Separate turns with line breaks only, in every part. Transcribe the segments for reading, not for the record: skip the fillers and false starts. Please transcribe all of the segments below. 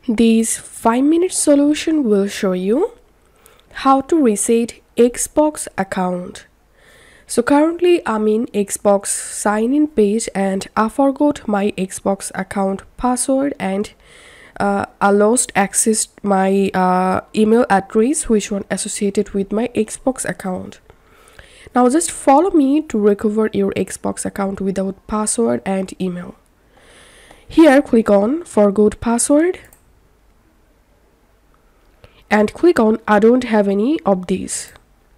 This 5-minute solution will show you how to reset Xbox account. So currently I'm in Xbox sign-in page and I forgot my Xbox account password and I lost access my email address which was associated with my Xbox account. Now just follow me to recover your Xbox account without password and email. Here click on forgot password and click on I don't have any of these.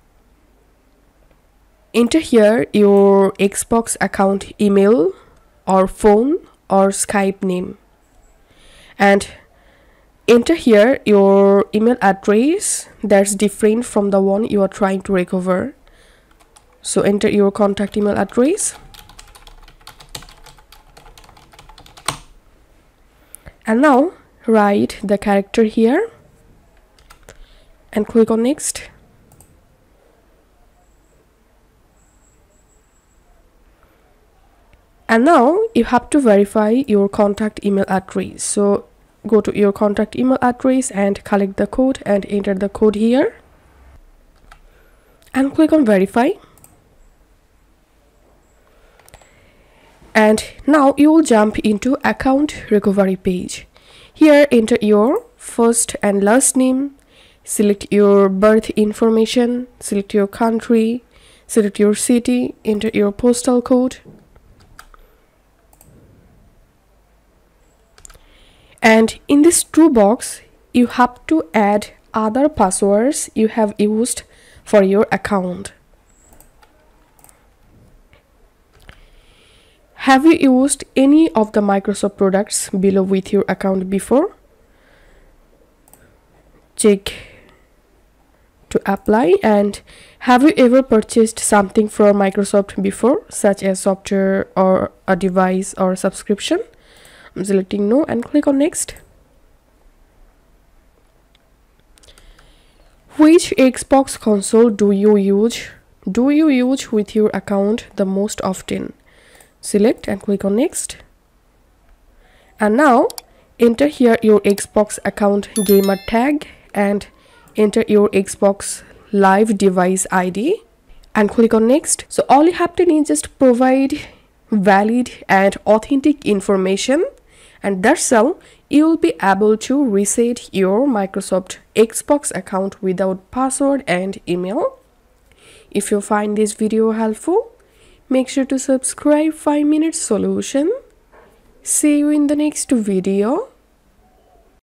Enter here your Xbox account email or phone or Skype name and enter here your email address that's different from the one you are trying to recover. So enter your contact email address and now write the character here and click on next. And now you have to verify your contact email address. So go to your contact email address and collect the code and enter the code here and click on verify. And now you will jump into account recovery page. Here enter your first and last name, select your birth information, select your country, select your city, enter your postal code. And in this true box, you have to add other passwords you have used for your account. Have you used any of the Microsoft products below with your account before? Check to apply. And have you ever purchased something from Microsoft before, such as software or a device or a subscription? I'm selecting no and click on next. Which Xbox console do you use with your account the most often? Select and click on next. And now enter here your Xbox account gamer tag and enter your Xbox live device ID and click on next. So all you have to do is just provide valid and authentic information, and that's how you will be able to reset your Microsoft Xbox account without password and email. If you find this video helpful, make sure to subscribe 5-minute solution. See you in the next video.